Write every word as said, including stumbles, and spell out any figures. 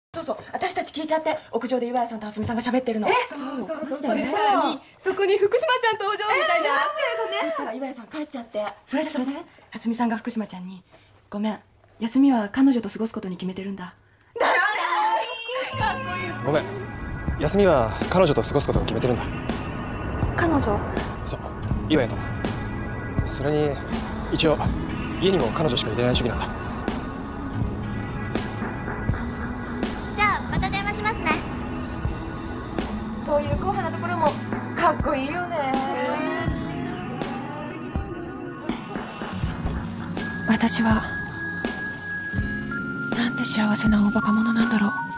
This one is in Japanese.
そうそう、私たち聞いちゃって、屋上で岩谷さんとあすみさんが喋ってるの。え、 そうそうそう。 それさらにそこに福島ちゃん登場みたいな。 そしたら岩谷さん帰っちゃって、それでそれであすみさんが福島ちゃんに「ごめん、休みは彼女と過ごすことに決めてるんだ」。 かっこいい。 ごめん、休みは彼女と過ごすことを決めてるんだ。 彼女？ そう岩谷と。それに一応家にも彼女しか入れない主義なんだ。 じゃあまた電話しますね。 そういう硬派なところもかっこいいよね。 私はなんて幸せな大バカ者なんだろう。